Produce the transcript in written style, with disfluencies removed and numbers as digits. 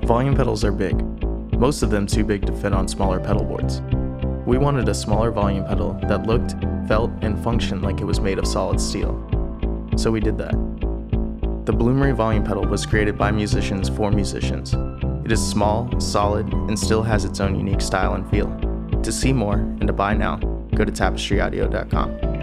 Volume pedals are big, most of them too big to fit on smaller pedal boards. We wanted a smaller volume pedal that looked, felt, and functioned like it was made of solid steel. So we did that. The Bloomery volume pedal was created by musicians for musicians. It is small, solid, and still has its own unique style and feel. To see more and to buy now, go to tapestryaudio.com.